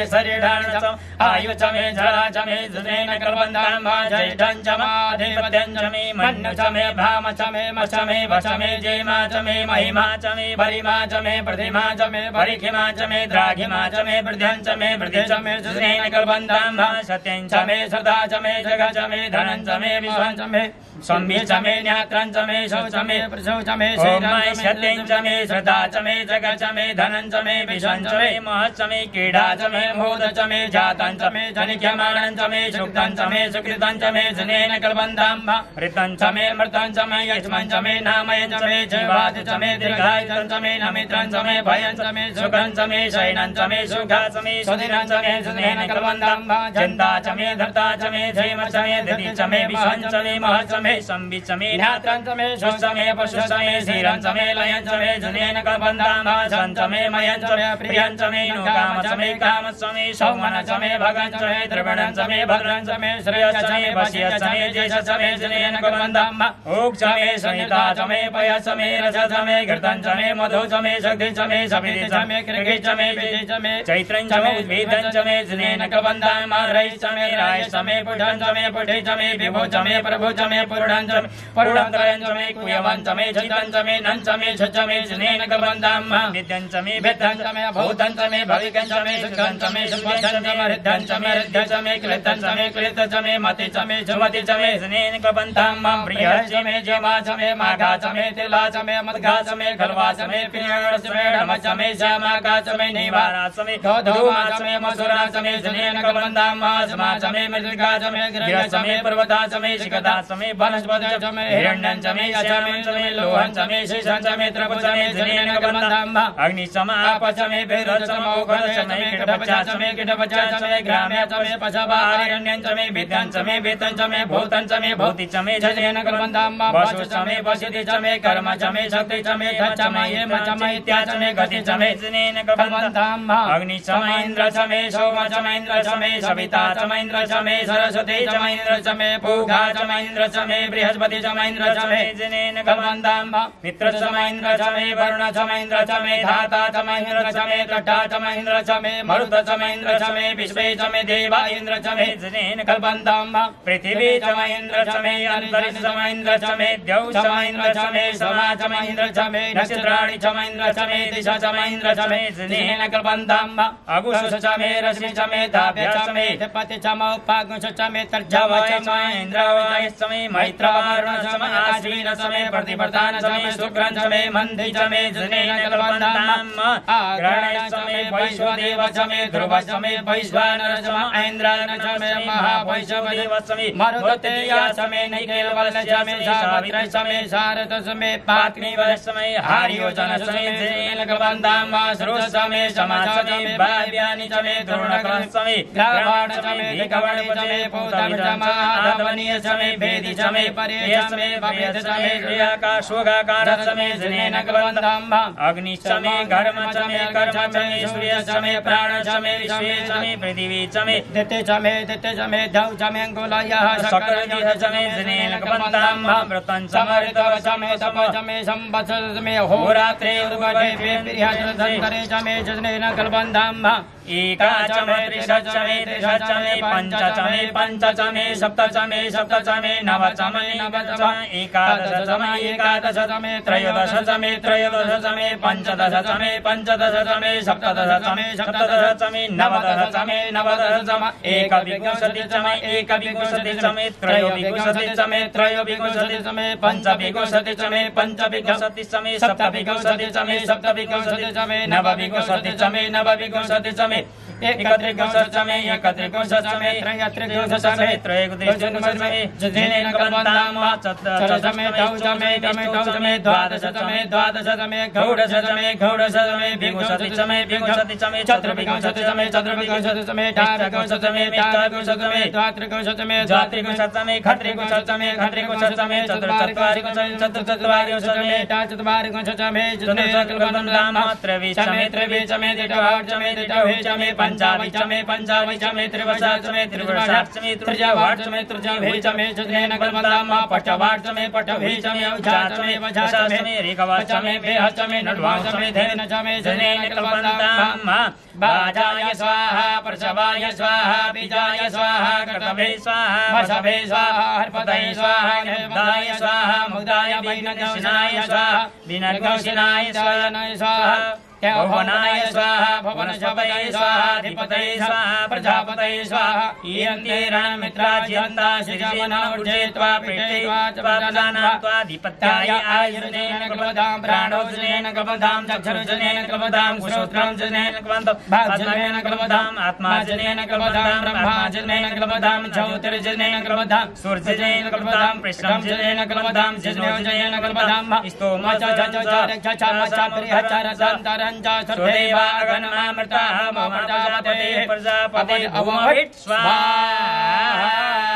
शरीराणि च आयु च मे जरा च मे जनेन कल्पन्तां जयढं च माधिपत्यं च मे मन्नु च मे भाम च मे मच मे वच मे जयमा च मे महिमा च मे परिमा च मे प्रतिमा च मे परिखिमा च मे द्राघिमा च मे वृद्ध्यं च मे वृद्धि च मे जनेन कल्पन्तां सत्यं च मे श्रद्धा च मे जगत् च मे धनं च मे विश्वं च मे सम्भि च मे न्यात्रं च मे शौ च मे प्रसौ च मे सत्यं च मे श्रद्धा च मे जगत् च मे धनं च मे विश्वं च मे महत् च मे क्रीडा च मे मोद च मे जातं च मे जनिक्यमानं च मे सुक्तं च मे सुकृतं च मे जनेन कल्पन्तां ऋतं च मे मृतं च मे यजमं च मे नामयं च मे जीवात् च मे दीर्घायुतं च मे नमित्रं च मे भयं च मे सुखं च मे शयनं च मे सुखा च मे सुदिनं च मे जनेन कल्पन्तां चिन्ता च मे धर्ता च मे धैम च मे धृति च मे विश्वं च मे महत् च मे संवित् च मे न्यात्रं च मे शौ च मे पशु च मे धीरं च मे लयं च मे जनेन कल्पन्तां चं च मे मयं च मे प्रियं च मे नु काम च मे काम च मे सौमन च मे भगं च मे द्रविणं च मे भद्रं च मे श्रेयः च मे वश्य च मे जयश च मे जनेन कल्पन्तां ऊक् च मे सनिता च मे पय च मे रस च मे घृतं च मे मधु च मे शक्ति च मे समिति च मे कृगि च मे विधि च मे चैत्रं च मे उद्भिदं च मे जनेन कल्पन्तां रयः च मे राय च मे पुढं च मे पुढि च मे विभो च मे प्रभु च मे पुरुणं च मे पुरुणत्रयं च मे कुयवं च मे चितं च मे नं च मे छ च मे जनेन कल्पन्तां विद्यं च मे विद्धं च मे भूतं च मे भविकं च मे सुखं च मे सुखं च मे हृदं च मे हृद्य च मे क्लितं च मे क्लित च मे मति च मे सुमति च मे जनेन कल्पन्तां प्रियः च मे जमा च मे माघा च मे तिला च मे मद्घा च मे खल्वा च मे प्रियः च मे ढम च मे श्यामाघा च मे निवारा च मे गौधूमा च मे मसुरा च मे जनेन कल्पन्तां समा च मे मृगा च मे गिरः च मे पर्वता च मे शिखदा च मे वनस्पति च मे हिरण्यं च मे यशं च मे लोहं च मे शेषं च मे त्रप च मे जनेन कल्पन्तां अग्नि च मे आप च मे भेद च मे औघड च मे कीटपचा च मे कीटपचा च मे ग्राम्य च मे पशवा हिरण्यं च मे विद्यं च मे वेतं च मे भूतं च मे भूति च मे जनेन कल्पन्तां वसु च मे वसिति च मे कर्म च मे शक्ति च मे धच्च मे येम च मे इत्या च मे गति च मे जनेन कल्पन्तां अग्नि च मे इन्द्र च मे सोम च मे इन्द्र च मे सविता च मे इन्द्र च मे सरस्वती च मे इन्द्र च मे पूगा च मे इन्द्र च मे बृहस्पति च मे इन्द्र च मे जनेन कल्पन्तां मित्र च मे इन्द्र च मे वरुण च मे इन्द्र च मे धाता च मे इन्द्र च मे तट्टा च मे इन्द्र च मे मरुत च मे इन्द्र च मे विश्वे च मे देवा इन्द्र च मे जनेन कल्पन्तां पृथिवी च मे इन्द्र च मे अन्तरिक्ष च मे इन्द्र च मे द्यौ च मे इन्द्र च मे समा च मे इन्द्र च मे नक्षत्राणि च मे इन्द्र च मे दिशा च मे इन्द्र च मे जनेन कल्पन्तां अगुष च मे रश्मि च मे धाव्य च मे पति च मे उपागुष च मे तर्जव च मे इन्द्रवाय च मे मैत्रवारुण च मे आश्विन च मे प्रतिपदान च मे शुक्रं च मे मन्धि च मे जनेन कल्पन्तां अग्रणय च मे वैश्वदेव च मे ध्रुव च मे वैश्वानर च मे ऐन्द्रायण च मे महावैश्वदेव च मे मरुतेया च मे नैकेलवल च मे सावित्र च मे शारद च मे पात्नीवल च मे हार्योजन च मे जनेन कल्पन्तां श्रुत च मे समा च मे वाव्यानि च मे द्रोणकं च मे ग्रावाण च मे दिगवणि च मे पूतम च मे आधवनीय च मे भेदि च मे परेश च मे भवेद च मे क्रियाकाशोगाकार च मे जनेन कल्पन्तां अग्नि च मे घर्म च मे कर्म च मे सूर्य च मे प्राण च मे विश्वे च मे पृथिवी च मे दित्य च मे दित्य च मे धौ च मे अंगुलयः सकलयुध च मे जनेन कल्पन्तां व्रतं च मे ऋतव च मे तप च मे संवत्सर च मे होरात्रे उर्वरे बृहस्पतिधरे च मे जनेन कल्पन्तां एका च मे त्रिश च मे त्रिश च मे पञ्च च मे पञ्च च मे सप्त च मे सप्त च मे नव च मे नव च मे एकादश च मे एकादश च मे त्रयोदश च मे त्रयोदश च मे पञ्चदश च मे पञ्चदश च मे सप्तदश च मे सप्तदश च मे नवदश च मे नवदश च मे एकविंशति च मे एकविंशति च मे त्रयोविंशति च मे त्रयोविंशति च मे पञ्चविंशति च मे पञ्चविंशति च मे सप्तविंशति च मे सप्तविंशति च मे नवविंशति च मे नवविंशति च मे एकत्रिंशत् च मे एकत्रिंशत् च मे त्रयत्रिंशत् च मे त्रयोत्रिंशत् च मे जनेन कल्पन्तां चतुर्दश च मे दौ च मे दौ च मे द्वादश च मे द्वादश च मे गौडश च मे गौडश च मे विंशति च मे विंशति च मे चतुर्विंशति च मे चतुर्विंशति च मे अष्टाविंशति च मे अष्टाविंशति च मे द्वात्रिंशत् च मे द्वात्रिंशत् च मे खत्रिंशत् च मे खत्रिंशत् च मे चतुश्चत्वारिंशत् च मे चतुश्चत्वारिंशत् च मे चतुर्वारिंशत् च मे जनेन कल्पन्तां त्रयविंशति च मे त्रयविंशति च मे दिटवाट् च मे दिटवे च मे पंचाविचमे पंचाविचमे त्रिवशाचमे त्रिवशाचमे त्रिजवाचमे त्रिजभेचमे चतुरेन कल्पताम पटवाचमे पटभेचमे उचाचमे वचाचमे रेकवाचमे बेहचमे नड्वाचमे धेनचमे जनेन कल्पताम बाजाय स्वाहा प्रसवाय स्वाहा बीजाय स्वाहा कर्तभे स्वाहा वशभे स्वाहा हर्पतये स्वाहा निर्मदाय स्वाहा मुदाय वैनगशिनाय स्वाहा विनर्गशिनाय स्वाहा भवनाय स्वाहा भवनशपतये स्वाहा अधिपतये स्वाहा प्रजापतये स्वाहा ईयन्ते रणमित्राज्यन्ता शिजमना ऊर्जेत्वा पीठयित्वा च प्रजानात्वाधिपत्याय आयुर्जनेन कल्पतां प्राणोजनेन कल्पतां चक्षुर्जनेन कल्पतां श्रोत्रं जनेन कल्पतां भाजनेन कल्पतां आत्माजनेन कल्पतां ब्रह्माजनेन कल्पतां ज्योतिर्जनेन कल्पतां सूर्यजनेन कल्पतां कृष्णजनेन कल्पतां जनेन कल्पतां स्तोम च च च रक्ष च च प्रियचरसन्तरं सर्वेवागणमामृता प्रजापते प्रजापते अवहित स्वाहा।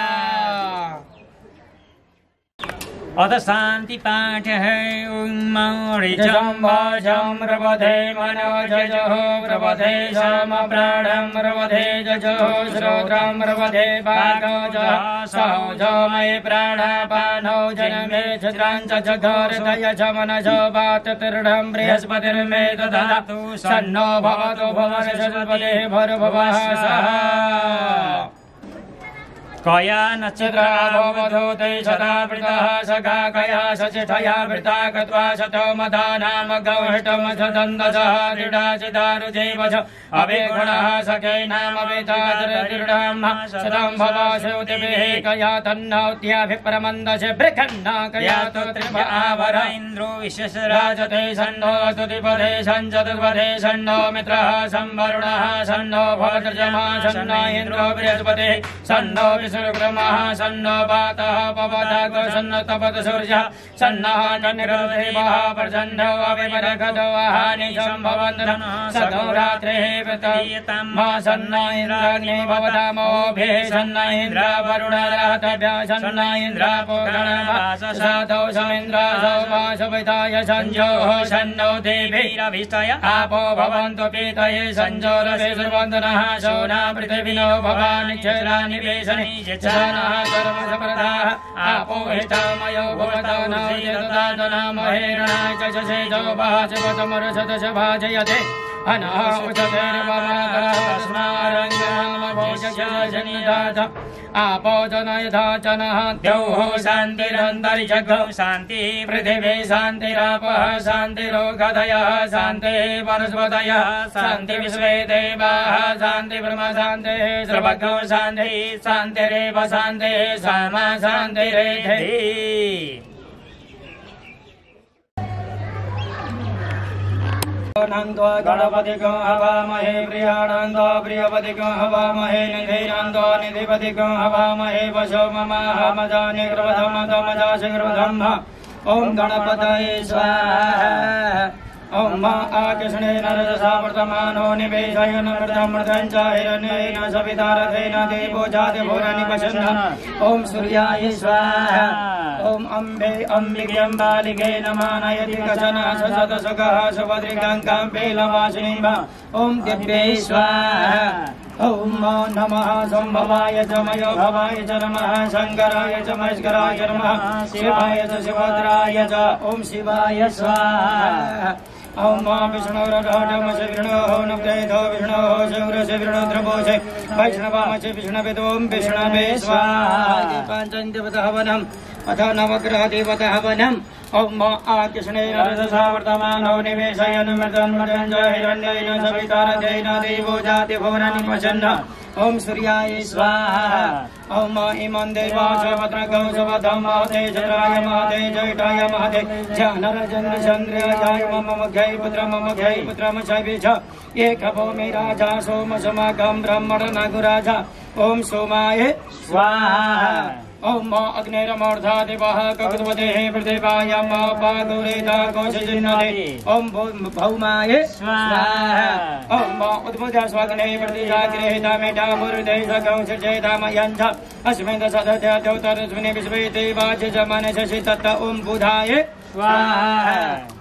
अथ शांति पाठ है ओम मौरिजं वाजं रवधे मनोजजो रवधे सोम प्राणं रवधे जजो श्रोत्रं रवधे पादोजः सहजो मयि प्राणापानो जनमे छद्रां च जघोरदय च मनसो वाततिर्ढं बृहस्पतिर्मे ददातु सन्नो भवतु भवनस्पतिः भर्भवः सः कया नक्षत्रावधूते सदा वृतः सखा कया सचिथया वृता गत्वा शतो मदानाम गौहिटमसदन्दसः दृढाचिदारुजेवच अवेगुणः सखैनामवेतादृढं शतं भवाशोदिभिः कया तन्नौत्याभिप्रमन्दसे बृखन्ना कया तु त्रिभ आवर इन्द्रो विश्वसराजते सन्नो तुतिपदे सञ्चतुर्पदे सन्नो मित्रः संवरुणः सन्नो भवद्रजमा सन्नो इन्द्रो बृहस्पतिः सन्नो विश्वब्रह्मः सन्नो वातः पवतः सन्नो तपत सूर्यः सन्नः चन्द्रदेवः प्रचण्डो अविपरगतो हानिशं भवन्तः सदो रात्रिः प्रतीयतां मा सन्नो इन्द्राग्निः भवतामोभिः सन्नो इन्द्र वरुणरातभ्यः सन्नो इन्द्रापोगणः साधौ समिन्द्रासौ वासविताय सञ्जोः सन्नो देवीरभिष्टाय आपो भवन्तु पीतये सञ्जोरवे सुवन्दनः सोना पृथिविनो भवानि चरानिवेशनि यच्छानः सर्वसमृद्धाः आपो हितामयो भवतो न यददातना महेरणाय च शशेजो भाजवतमरसदश भाजयते अनः उचतेर्वमातरः तस्मारङ्गमभोजजनिदाथ आपो जनयथा च नः द्यौः शान्तिरन्तरिक्षगौ शान्तिः पृथिवी शान्तिरापः शान्तिरोगधयः शान्तिः वनस्पतयः शान्ति विश्वे देवाः शान्ति ब्रह्म शान्तिः सर्वगौ शान्तिः शान्तिरेव शान्तिः सामा शान्तिरेधि। नंदो गणपति को हवामहे प्रियानंदो प्रियपति को हवामहे निधिनंदो निधिपति को हवामहे वशो ममाह मजानि कृतम तमजासि कृतम ओम गणपतये स्वाहा। ओम मा आकृष्णेन रजसा वर्तमानो निवेशयन् मृतं च हिरण्येन सवितारथेन देवो जाति भूराणि पश्यन् ओम सूर्याय स्वाहा। ओम अम्बे अम्बिके बालिके नमः नयति कचन सतसुखः सुभद्रिकां पेलवासिनीं ओम दिव्ये स्वाहा। ओम नमः संभवाय च मयो भवाय च नमः शंकराय च महेश्वराय च नमः शिवाय च शिवद्राय च ओम शिवाय स्वाहा। ओम विष्णुरघटमसे विष्णोः नवदेधो विष्णोः शौरसे विष्णुद्रवोसे वैष्णवामसे विष्णवेदोम विष्णवे स्वाहा। पाञ्चदेवतः हवनम् अथ नवग्रह देवतः हवनम् ओम आकृष्णेन रजसा वर्तमानो निवेशयन् मृतं मृतं च हिरण्येन सवितारथेन देवो जाति भुवनानि पश्यन् ओम सूर्याय स्वाहा। ओम इमं देवास भद्रगौ सुवधं महते चन्द्राय महते जयिताय महते जानरचन्द्र चन्द्राय मम मुख्यै पुत्र मम मुख्यै पुत्रम शैवे च एक भूमि राजा सोम समागम ब्रह्मण नागुराजा ओम सोमाय स्वाहा। ओम अग्निरमूर्धा दिवः ककुत्वतेः पृथिव्याम् पागुरेता कोशजिन्नते ओम भौमाय स्वाहा। ओम उद्भुजा स्वाग्ने प्रतिजाग्रहिता मेधा मुरुदे सकंसचेतामयन्थ अस्मिन् दशदध्याद्यौतरस्मिन् विश्वे देवाच च मनससि तत् ओम बुधाय स्वाहा।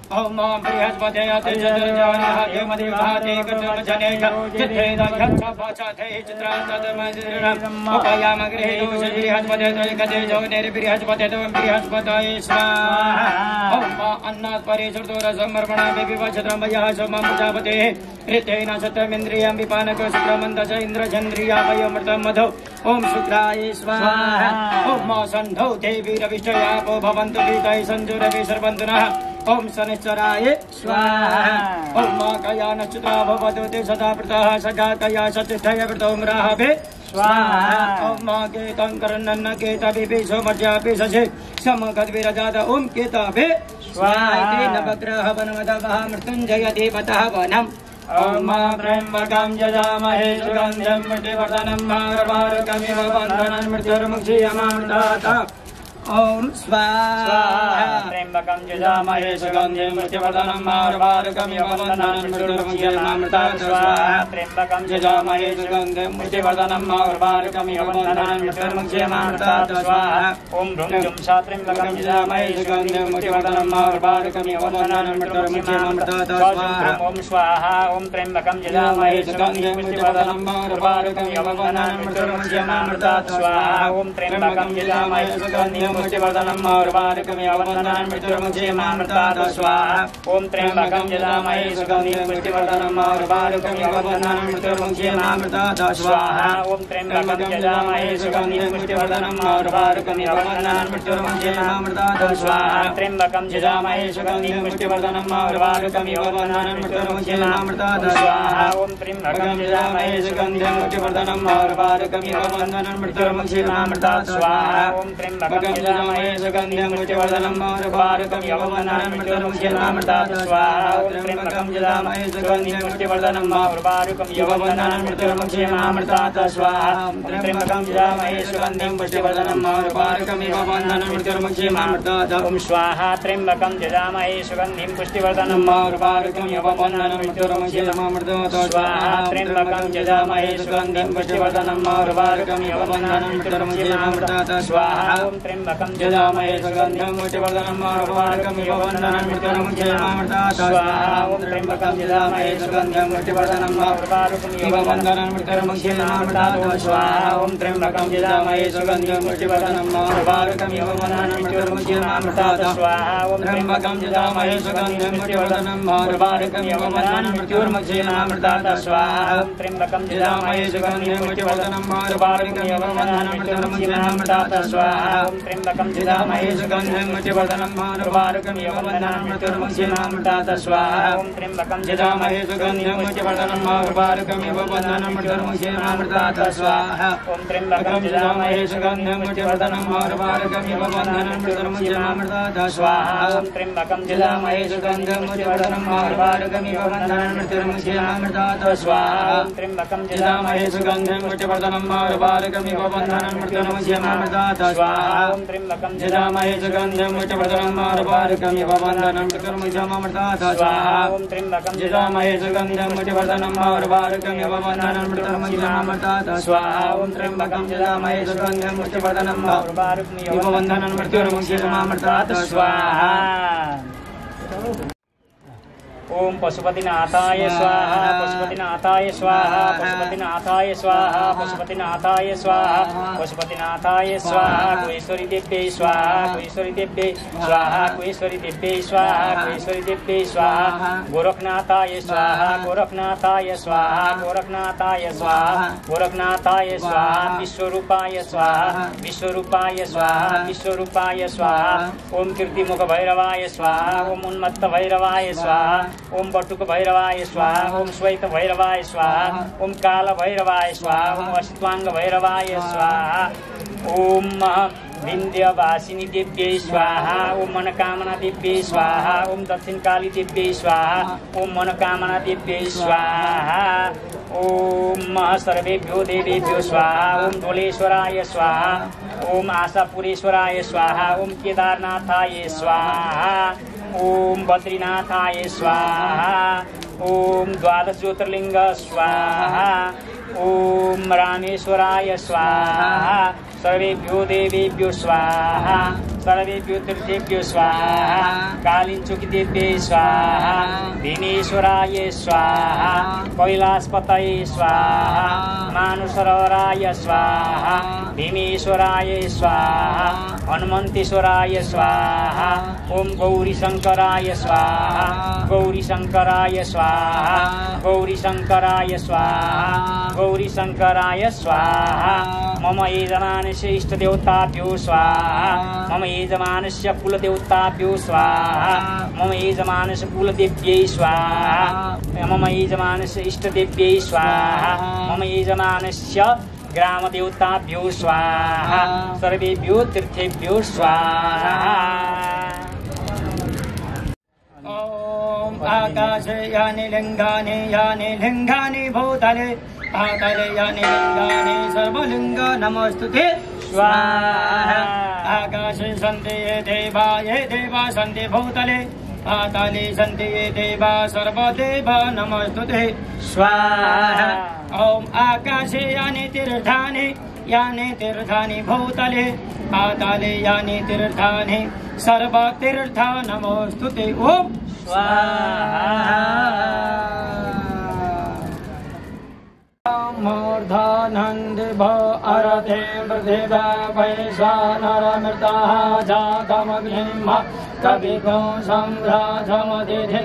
ओम बृहस्पते अतिजर्जवनः देवदेवाते कर्तमजनेक चित्तेदघच्छ भाषते चित्रान्ततमजिरम् उपयामगृहे दोष बृहस्पते तैकते जौनेर्बृहस्पते तव बृहस्पतये स्वाहा ओम अन्नात् परे चतुरसमर्पणा विवक्षत्रं वयः सोमं प्रजापते ऋतेन सत्रमिन्द्रियं विपानक शुक्रमन्दस इन्द्रचन्द्रिया वयोमृतं मधौ ओम शुक्राय स्वाहा ओम सन्धौ देवी रविष्टयापो भवन्तु पीतै सञ्जुरवि सर्वन्तुनः ओम शनिश्चराय स्वाहा ओम कया नक्षत्रा भवतु ते सदा प्रतः सजातया सतिष्ठय व्रतो राहवे स्वाहा ओम केतं करन्नन्न केतविभि सोमर्यापि ससे समगद्विरजात ओम केतवे स्वाहा इति नवग्रह वनमदवः मृत्युञ्जय देवतः वनम् ओम त्र्यम्बकं यजामहे सुगन्धिं पुष्टिवर्धनं मार्गमार्गमिव बन्धनं मृत्युर्मुक्षीयमामृतात् ओम स्वाहा त्र्यम्बकं यजामहे सुगन्धिं पुष्टिवर्धनं मार्गमार्गमिव बन्धनं मृत्युर्मुक्षीयमामृतात् स्वाहा त्र्यम्बकं यजामहे सुगन्धिं पुष्टिवर्धनं मार्गमार्गमिव बन्धनं मृत्युर्मुक्षीयमामृतात् स्वाहा ओम भ्रूं जुं सा त्र्यम्बकं यजामहे सुगन्धिं पुष्टिवर्धनं मार्गमार्गमिव बन्धनं मृत्युर्मुक्षीयमामृतात् स्वाहा ओम स्वाहा ओम त्र्यम्बकं यजामहे सुगन्धिं पुष्टिवर्धनं मार्गमार्गमिव बन्धनं मृत्युर्मुक्षीयमामृतात् स्वाहा ओम त्र्यम्बकं यजामहे सुगन्धिं पुष्टिवर्धनं मार्गमार्गमिव बन्धनं मृत्युर्मुक्षीयमामृतात् स्वाहा ओम त्र्यम्बकं यजामहे सुगन्धिं पुष्टिवर्धनं मार्गमार्गमिव बन्धनं मृत्युर्मुक्षीयमामृतात् स्वाहा ओम त्र्यम्बकं यजामहे सुगन्धिं पुष्टिवर्धनं मार्गमार्गमिव बन्धनं मृत्युर्मुक्षीयमामृतात् स्वाहा त्र्यम्बकं यजामहे सुगन्धिं पुष्टिवर्धनं मार्गमार्गमिव बन्धनं मृत्युर्मुक्षीयमामृतात् स्वाहा ओम त्र्यम्बकं यजामहे सुगन्धिं पुष्टिवर्धनं मार्गमार्गमिव बन्धनं मृत्युर्मुक्षीयमामृतात् स्वाहा ओम त्र्यम्बकं यजामहे सुगन्धिं पुष्टिवर्धनं मार्गमार्गमिव बन्धनं मृत्युर्मुक्षीयमामृतात् स्वाहा ओम त्र्यम्बकं यजामहे सुगन्धिं पुष्टिवर्धनं मार्गमार्गमिव बन्धनं मृत्युर्मुक्षीयमामृतात् स्वाहा ओम त्र्यम्बकं यजामहे सुगन्धिं पुष्टिवर्धनं मार्गमार्गमिव बन्धनं मृत्युर्मुक्षीयमामृतात् ओम स्वाहा त्र्यम्बकं यजामहे सुगन्धिं पुष्टिवर्धनं मार्गमार्गमिव बन्धनं मृत्युर्मुक्षीयमामृतात् स्वाहा त्र्यम्बकं यजामहे सुगन्धिं पुष्टिवर्धनं मार्गमार्गमिव बन्धनं मृत्युर्मुक्षीयमामृतात् स्वाहा ओम त्र्यम्बकं यजामहे सुगन्धिं पुष्टिवर्धनं मार्गमार्गमिव बन्धनं मृत्युर्मुक्षीयमामृतात् स्वाहा ओम त्र्यम्बकं यजामहे सुगन्धिं पुष्टिवर्धनं मार्गमार्गमिव बन्धनं मृत्युर्मुक्षीयमामृतात् स्वाहा ओम त्र्यम्बकं यजामहे सुगन्धिं पुष्टिवर्धनं मार्गमार्गमिव बन्धनं मृत्युर्मुक्षीयमामृतात् स्वाहा ओम त्र्यम्बकं यजामहे सुगन्धिं पुष्टिवर्धनं मार्गमार्गमिव बन्धनं मृत्युर्मुक्षीयमामृतात् स्वाहा ओम त्र्यम्बकं यजामहे सुगन्धिं पुष्टिवर्धनं मार्गमार्गमिव बन्धनं मृत्युर्मुक्षीयमामृतात् स्वाहा ओम त्र्यम्बकं यजामहे सुगन्धिं पुष्टिवर्धनं मार्गमार्गमिव बन्धनं मृत्युर्मुक्षीयमामृतात् स्वाहा ओम त्र्यम्बकं यजामहे सुगन्धिं पुष्टिवर्धनं मार्गमार्गमिव बन्धनं मृत्युर्मुक्षीयमामृतात् स्वाहा ओम त्र्यम्बकं यजामहे सुगन्धिं पुष्टिवर्धनं मार्गमार्गमिव बन्धनं मृत्युर्मुक्षीयमामृतात् स्वाहा ओम त्र्यम्बकं यजामहे सुगन्धिं पुष्टिवर्धनं मार्गमार्गमिव बन्धनं मृत्युर्मुक्षीयमामृतात् स्वाहा ओम त्र्यम्बकं यजामहे सुगन्धिं पुष्टिवर्धनं मार्गमार्गमिव बन्धनं मृत्युर्मुक्षीयमामृतात् स्वाहा ओम त्र्यम्बकं यजामहे सुगन्धिं पुष्टिवर्धनं मार्गमार्गमिव बन्धनं मृत्युर्मुक्षीयमामृतात् स्वाहा ओम त्र्यम्बकं यजामहे सुगन्धिं पुष्टिवर्धनं मार्गमार्गमिव बन्धनं मृत्युर्मुक्षीयमामृतात् स्वाहा ओम त्र्यम्बकं यजामहे सुगन्धिं पुष्टिवर्धनं मार्गमार्गमिव बन्धनं मृत्युर्मुक्षीयमामृतात् स्वाहा ओम पशुपतिनाथाय स्वाहा पशुपतिनाथाय स्वाहा पशुपतिनाथाय स्वाहा पशुपतिनाथाय स्वाहा पशुपतिनाथाय स्वाहा कुहेश्वरी देव्यै स्वाहा कुहेश्वरी देव्यै स्वाहा कुहेश्वरी देव्यै स्वाहा कुहेश्वरी देव्यै स्वाहा गोरखनाथाय स्वाहा गोरखनाथाय स्वाहा गोरखनाथाय स्वाहा गोरखनाथाय स्वाहा विश्वरूपाय स्वाहा विश्वरूपाय स्वाहा विश्वरूपाय स्वाहा ओम कीर्तिमुख भैरवाय स्वाहा ओम उन्मत्त भैरवाय स्वाहा ओम बटुक भैरवाय स्वाहा ओम श्वेत भैरवाय स्वाहा ओम काल भैरवाय स्वाहा ओम अस्त्वांग भैरवाय स्वाहा ओम विन्ध्यवासिनी देव्यै स्वाहा ओम मनोकामना देव्यै स्वाहा ओम दक्षिणकाली देव्यै स्वाहा ओम मनोकामना देव्यै स्वाहा ओम सर्वेभ्यो देवेभ्यो स्वाहा ओम डोलेश्वराय स्वाहा ओम आशापुरेश्वराय स्वाहा ओम केदारनाथाय स्वाहा ओम बद्रीनाथाय स्वाहा ओम द्वादश ज्योतिर्लिंग स्वाहा ओम रामेश्वराय स्वाहा सर्वेभ्यो देवेभ्यो स्वाहा सर्वेभ्यो तीर्थेभ्यो स्वाहा कालिञ्चुकिदेव्यै स्वाहा भीमेश्वराय स्वाहा कैलाशपतये स्वाहा मानुसरोवराय स्वाहा भीमेश्वराय स्वाहा हनुमन्तेश्वराय स्वाहा ओम गौरी शंकराय स्वाहा गौरी शंकराय स्वाहा गौरी शंकराय स्वाहा गौरी शंकराय स्वाहा मम यजमानस्य इष्टदेवताभ्यो स्वाहा मम यजमानस्य कुलदेवताभ्यो स्वाहा मम यजमानस्य कुलदेव्यै स्वाहा मम यजमानस्य इष्टदेव्यै स्वाहा मम यजमानस्य ग्रामदेवताभ्यो स्वाहा सर्वेभ्यो तीर्थेभ्यो स्वाहा ओम आकाशे यानि लिंगानि यानि लिंगानि भूतले पाताले यानि लिंगानि सर्वलिंग नमोस्तुते स्वाहा आकाशे सन्ति ये देवा ये देवा सन्ति भूतले पाताले सन्ति ये देवा सर्वदेव नमोस्तुते स्वाहा ओम आकाशे यानि तीर्थानि यानि तीर्थानि भूतले पाताले यानि तीर्थानि सर्वतीर्थ नमोस्तुते ओम स्वाहा मूर्धनन्द भो अरथे मृदेव वैश्वानरमृताः जातमग्निम् कविको सम्भ्राजमतिथि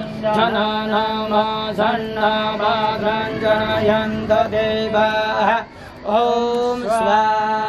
जनानामासन्नाभाग्रञ्जनयन्त देवाः ॐ स्वाहा